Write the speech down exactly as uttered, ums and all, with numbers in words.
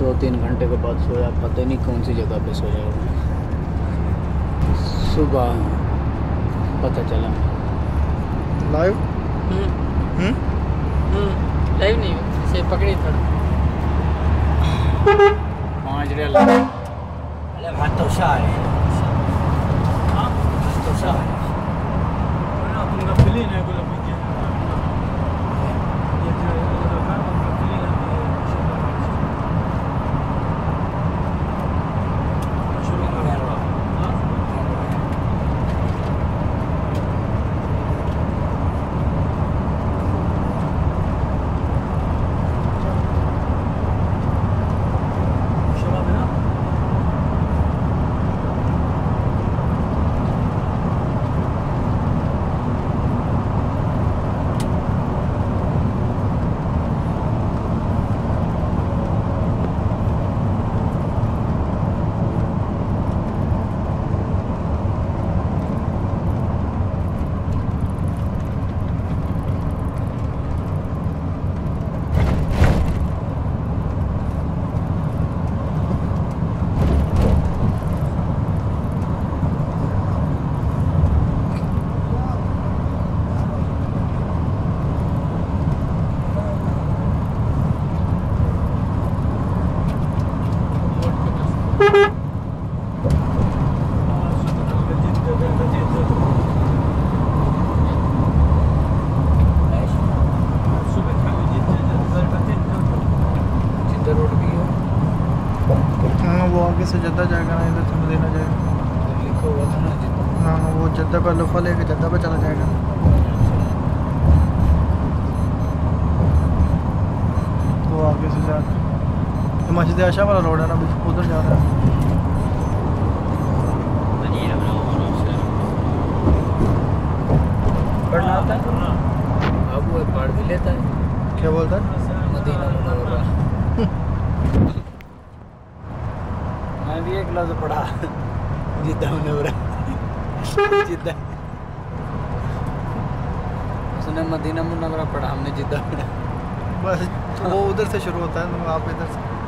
दो तीन घंटे के बाद सोया, पता नहीं कौन सी जगह पे सोया। सुबह पता चला। लाइव हम्म हम्म लाइव नहीं इसे पकड़ी था पाँच रियल। अरे भात तो शाह है, भात तो शाह है। आगे से जद्दा जाएगा ना, इधर से मदीना जाएगा। लिखा हुआ था ना जद्दा। हाँ वो जद्दा का लुफ़ा लेके जद्दा पे चला जाएगा। तो आगे से जा तो मस्जिद आशा वाला रोड है ना, उधर जा रहा है। पढ़ना आता है अब वो पढ़ भी लेता है। क्या बोलता है? Madina Munawwara. मैं भी एक लफ्ज़ पढ़ा जिद्दा मुनव्वरा। जिद्दा उसने मदीना मुनव्वरा पढ़ा, हमने जिद्दा पढ़ा। बस वो उधर से शुरू होता है, आप इधर से।